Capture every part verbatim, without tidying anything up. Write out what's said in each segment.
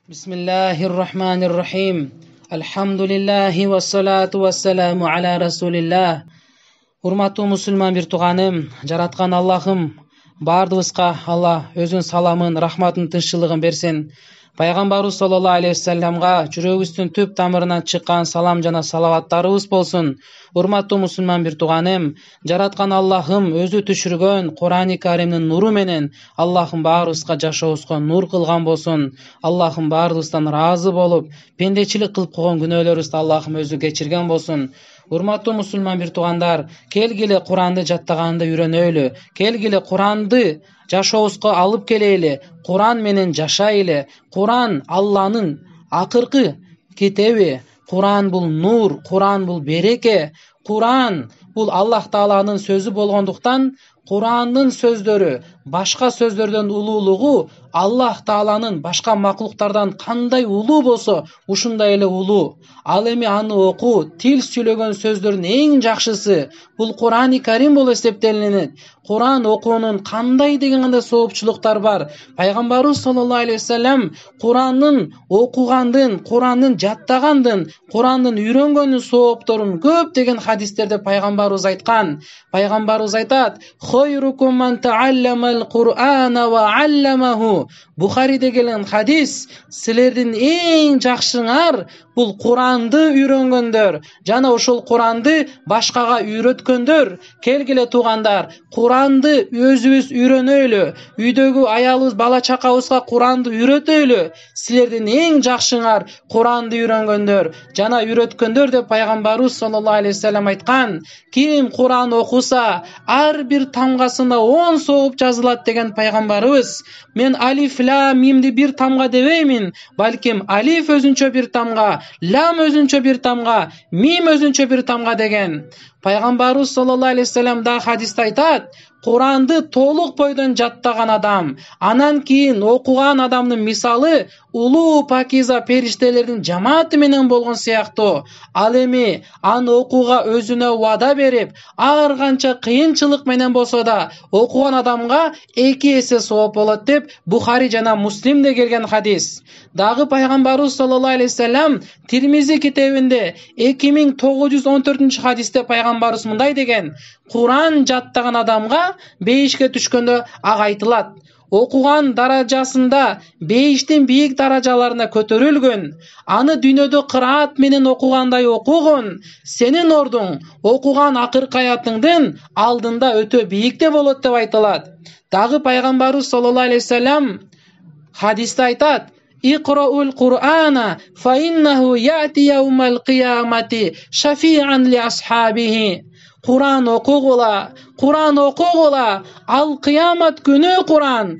Bismillahirrahmanirrahim. Alhamdulillahi wa salatu wa salamu ala rasulillah. Урматтуу мусулман бир тууганым, жараткан Аллахым бардыбызга Алла өзүнүн саламын, рахматын, тынччылыгын берсин. Пайгамбарыбыз саллаллаху алейхи вассаламга жүрөгүбүздүн түп тамырынан чыккан салам жана салаваттарыбыз болсун. Урматтуу мусулман бир тууганым, жараткан Аллахым өзү түшүргөн Кур'ани Каримдин нуру менен Аллахым баарыбызга жашообузга нур кылган болсун. Аллахым баарыбыздан ыраазы болуп, пендечилик кылып койгон күнөөлөрүбүздү Аллахым өзү кечирген болсун. Урматтуу мусулман бир туугандар, келгиле Куранды жаттаганды үйрөнөлү. Келгиле Куранды жашообузга алып келели. Куран менен жашайлы. Куран Алланын акыркы китеби. Куран бул нур, Куран бул береке. Куран бул Аллах Тааланын сөзү болгондуктан, Курандын сөздөрү башка сөздөрдөн улуулугу Аллах Тааланын башка маклуктардан кандай улуу болсо, ушундай эле улуу. Ал эми аны окуу, тил сүйлөгөн сөздөрдүн эң жакшысы бул Кур'ани Карим болуп эсептелинет. Куран окуунун кандай деген кандай соопчулуктар бар. Пайгамбарыбыз саллаллаху алейхи вассалам Курандын окугандын, Курандын жаттагандын, Курандын үйрөнгөндүн соопторун көп деген хадистерде пайгамбарыбыз айткан. Пайгамбарыбыз айтат: "Хойрукум ман таалламал Кур'ана ва алламаху". Бухариде келген хадис: силердин эң жакшыңар бул Куранды үйрөнгөндөр жана ошол Куранды башкага үйрөткөндөр. Келгиле туугандар, Куранды өзүбүз үйрөнөлү. Үйдөгү аялыбыз, бала чакабызга Куранды үйрөтөлү. Силердин эң жакшыңар Куранды үйрөнгөндөр жана үйрөткөндөр деп пайгамбарыбыз саллаллаху алейхи вассалам айткан. Ким Куран окуса, ар бир тамгасына он сооп жазылат деген пайгамбарыбыз. Мен алиф лам мимди бир тамга дебеймин, балким алиф өзүнчө бир тамга, лам өзүнчө бир тамга, мим өзүнчө бир тамга деген. Пайгамбарыбыз саллаллаху алейхи вассалам да хадисте айтат: Куранды толук бойдон жаттаган адам, анан кийин окуган адамдын мисалы улуу пакиза периштелердин жамааты менен болгон сыяктуу. Ал эми аны окууга өзүнө вада берип, ар канча кыйынчылык менен болсо да окуган адамга эки эсе сооп болот деп Бухари жана Муслимде келген хадис. Дагы пайгамбарыбыз саллаллаху алейхи вассалам Тирмизи китебинде эки миң тогуз жүз он төртүнчү хадисте пайгамбарыбыз мындай деген: Куран жаттаган адамга бейишке түшкөндө ак айтылат. Окуган даражасында бейиштин бийик даражаларына көтөрүлгөн. Аны дүйнөдө кыраат менен окугандай окугон. Сенин ордуң окуган акыркы аятыңдын алдында өтө бийикте болот деп айтылат. Дагы пайгамбарыбыз саллаллаху алейхи вассалам хадисте айтат: Иқраул Кур'ана фа иннаху яти яумал киямати шафиан ли асхабихи. Куран окугула, Куран окугула, ал кыямат күнү Куран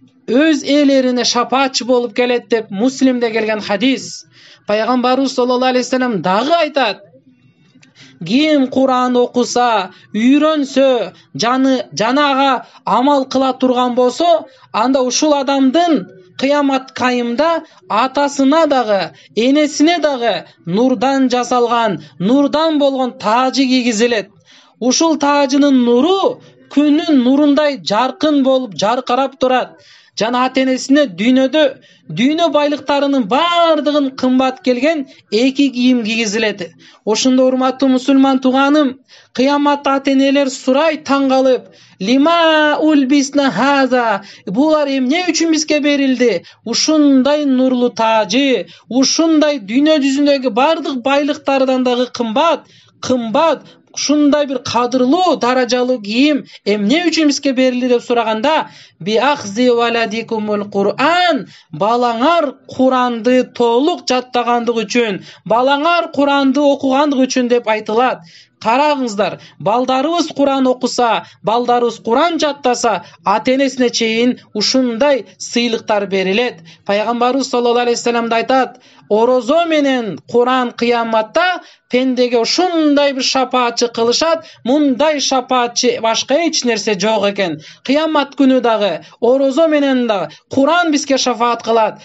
өз элерине шапаатчы болуп келет деп Муслимде келген хадис. Пайгамбарыбыз саллаллаху алейхи вассалам дагы айтат: Ким Куран окуса, үйрөнсө, жаны жанага амал кыла турган болсо, анда ушул адамдын кыямат кайымда атасына дагы, энесине дагы нурдан жасалган, нурдан болгон таажы кийгизилет. Ушул таажынын нуру күнүн нурундай жаркын болуп жаркырап турат. Жана ата-энесине дүйнөдө дүйнө байлыктарынын бардыгын кымбат келген эки кийим кийгизилет. Ошондо урматтуу мусулман тууганым, кыяматта ата-энелер сурай таң калып: Лима улбисна хаза, булар эмне үчүн бизге берилди? Ушундай нурлуу таажы, ушундай дүйнө жүзүндөгү бардык байлыктардан дагы кымбат, кымбат ушундай бир кадырлуу даражалуу кийим эмне үчүн бизге берилди деп сураганда: би ахзи валадикумул Кур'ан, балаңар Куранды толук жаттагандык үчүн, балаңар Куранды окугандык үчүн деп айтылат. Карагыңыздар, балдарыбыз Куран окуса, балдарыбыз Куран жаттаса, ата-энесине чейин ушундай сыйлыктар берилет. Пайгамбарыбыз саллаллаху алейхи вассалам айтат: орозо менен Куран кыяматта пендеге ушундай бир шапаатчы кылышат, мындай шапаатчы башка эч нерсе жок экен. Кыямат күнү дагы орозо менен дагы Куран бизге шафаат кылат.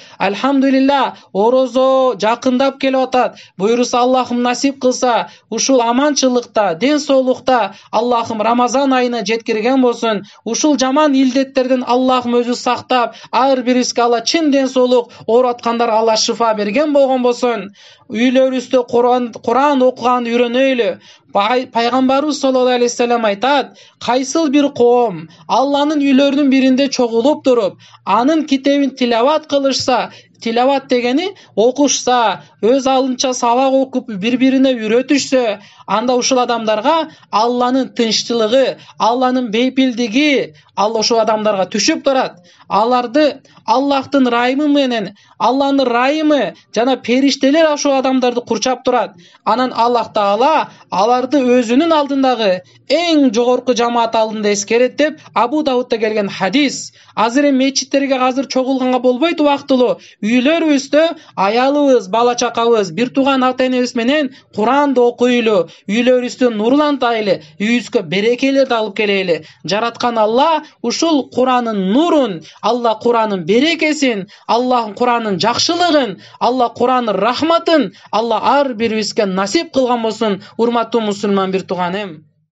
Алхамдулилла, орозо жакындап келип атат. Буйруса Аллахым насип кылса, ушул аманчылык тынччылыкта, ден соолукта Аллахым Рамазан айына жеткирген болсун. Ушул жаман илдеттерден Аллахым өзү сактап, ар бирибизге Алла чын ден соолук, ооруп аткандарга Алла шифа берген болгон болсун. Үйлөрүбүздө Куран Куран окуганды үйрөнөйлү. Пайгамбарыбыз саллаллаху алейхи вассалам айтат: кайсыл бир коом Алланын үйлөрүнүн биринде чогулуп туруп, анын китебин тилават кылышса, тилават дегени окушса, өз алдынча сабак окуп бири-бирине үйрөтүшсө, анда ушул адамдарга Алланын тынччылыгы, Алланын бейпилдиги Алла ошол адамдарга түшүп турат. Аларды Аллахтын райымы менен, Алланын райымы жана периштелер ошол адамдарды курчап турат. Анан Аллах Таала аларды өзүнүн алдындагы эң жогорку жамаат алдында эскерет деп Абу Даудда келген хадис. Азыр эми мечиттерге азыр чогулганга болбойт убактылуу. Үйлөрүбүздө аялыбыз, бала чакабыз, бир тууган ата энебиз менен Куранды окуйлу, үйлөрүбүздү нурлантайлы, үйүбүзгө берекелерди алып келели. Жараткан Алла ушул Куранын нурун, Алла Куранын берекесин, Аллах Куранын жакшылыгын, Алла Куранын рахматын Алла ар бирибизге насип кылган болсун. Урматтуу мусулман бир тууганым.